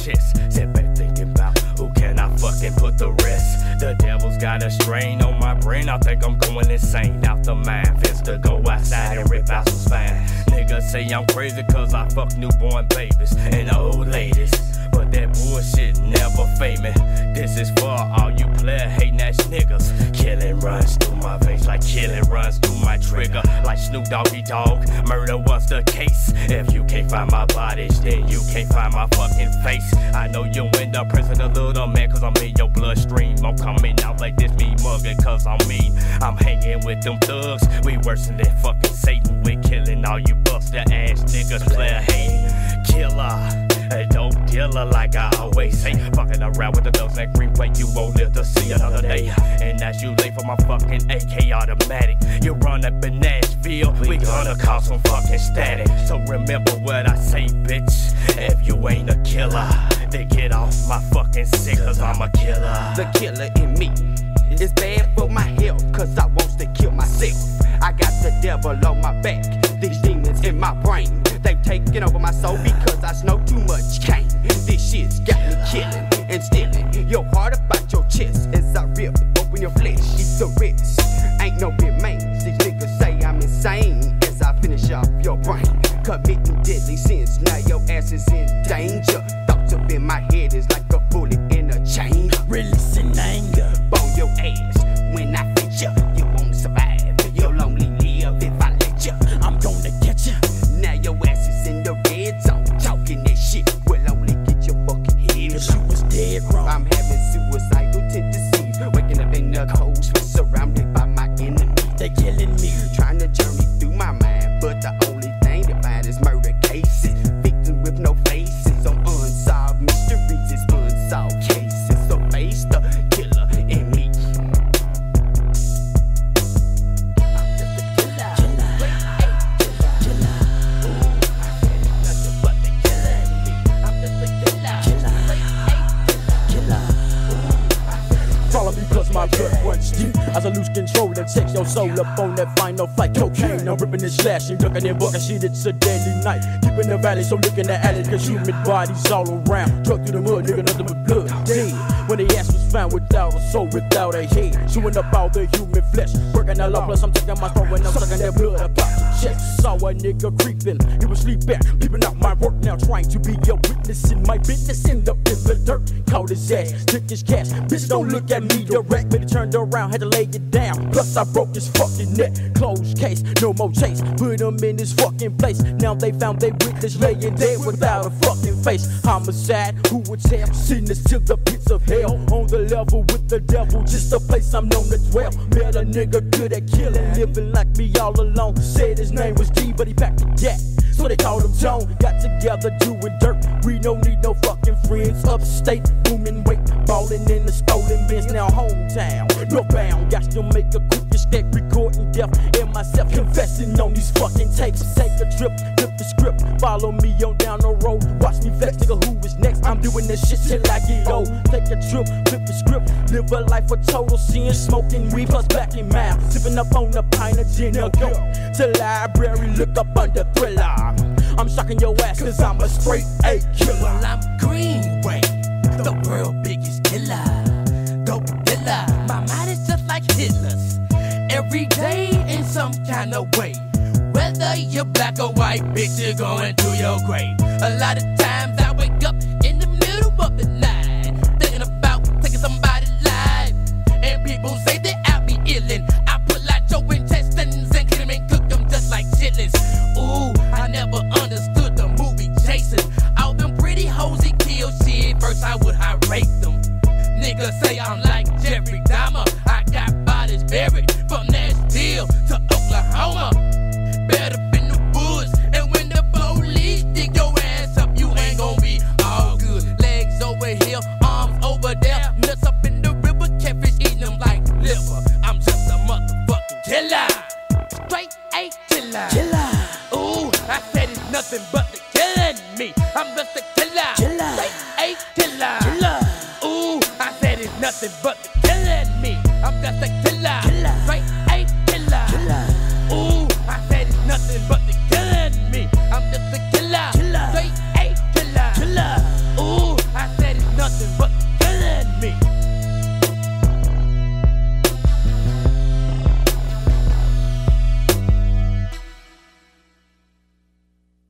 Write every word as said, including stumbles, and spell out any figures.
chest. Sit back thinking about who can I fucking put the rest. The devil's got a strain on my brain, I think I'm going insane. Out the mind, fist to go outside and rip out some spine. Niggas say I'm crazy cause I fuck newborn babies and old ladies, but that bullshit never fade me. This is for all you player hating ass niggas. Killing runs through my veins like killing runs through my trigger. Like Snoop Doggy Dogg, murder was the case. If you can't find my body, then you can't find my fucking face. I know you end up pressing a little man cause I'm in your bloodstream. I'm coming out like this, me mugging cause I'm mean. I'm hanging with them thugs, we worse than fucking Satan. We killing all you buster ass niggas, player hating. Killer, a dope dealer like I always say. Fucking around with the thugs and green plate, you won't live to see another day. And as you late for my fucking A K automatic, you run up in Nashville, we gonna cause some fucking static. So remember what I say, bitch. If you ain't a killer, then get off my fucking sick, cause I'm a killer. The killer in me is bad for my health, cause I wants to kill myself. I got the devil on my back, these demons in my brain. They've taken over my soul because I smoke too much cane. This shit's got me killing and stealing your heart about your chest as I rip open your flesh, eat the rest. Ain't no remains, these niggas say I'm insane as I finish off your brain. Committing deadly sins, now your ass is in danger. Thoughts up in my head is like a bullet in a chain. Releasing anger, bone your ass when I fit ya. You won't survive, you'll only live if I let ya. I'm gonna catch ya. Now your ass is in the red zone. Talking that shit will only get your fucking head. Cause you was dead wrong. I'm having suicidal tendencies, waking up in the cold sweat, surrounded by my enemies. They killing me, trying to journey through my mind, but the only thing to find is murder cases. Victims with no faces on unsolved mysteries, it's unsolved cases. So face the killer in me. I'm just a killer. Killer. Killer. Killer. Ooh, I said it's nothing but the killer in me. I'm just a killer. Killer. Killer. Ooh, I said it's follow me cause my blood runs deep as I lose control and takes your soul up on that final flight. Cocaine, I'm ripping and slashing, ducking and bucking shit, it's a deadly night. Deep in the valley, so look in the alley, cause human bodies all around. Truck through the mud, nigga, nothing but blood. Dead. When the ass was found without a soul, without a head, chewing up all the human flesh, working all up, plus I'm taking my throat and I'm sucking that blood up out. Check, saw a nigga creeping, he was sleeping, peeping out my work now, trying to be a witness in my business, end up in the dirt. Caught his ass, took his cash, bitch don't look at me direct, but he turned around, had to lay it down. Plus I broke his fucking neck, closed case, no more chase, put him in his fucking place. Now they found they witness laying dead without a fucking face. Homicide, who would tell? Send us to the pits of hell, on the level with the devil, just a place I'm known to dwell. Met a nigga good at killing, living like me all alone. Said his name was D, but he packed a gat, so they called him Tone. Got together doing dirt, we don't need no fucking friends. Upstate, booming weight, ballin' in the stolen bins. Now hometown, no bound, got to make a quick escape, recording death and myself confessing on these fucking tapes. Take a trip, flip the script, follow me on down the road, watch me flex, nigga, who is next? I'm doing this shit till I get old. Take a trip, flip the script, live a life of total sin, smoking weed plus back in mouth, sipping up on a pint of gin. Now go to library, look up under Thriller. I'm shocking your ass cause I'm a straight A killer. Well, I'm Greenway, the world biggest killer, dope killer. My mind is just like Hitler's, every day in some kind of way. Whether you're black or white, bitch, you're going to your grave. A lot of times I wake up in the middle of the night, thinking about taking somebody's life. And people say that I'll be illin'. I pull out your intestines and kill them and cook them just like chitlins. Ooh, I never understood the movie Jason. All them pretty hoes he kill shit, first I would high rape them. Niggas say I'm like Jeffrey Dahmer, I got bodies buried from Nashville to Oklahoma. Bed up in the woods, and when the police dig your ass up, you ain't gon' be all good. Legs over here, arms over there, nuts up in the river, catfish eating them like liver. I'm just a motherfucking killer, straight A killer. Killer. Ooh, I said it's nothing but the killing me. I'm just a killer, Killer. straight A killer. Killer. Ooh, I said it's nothing but the killing me. I'm just a killer, Killer. straight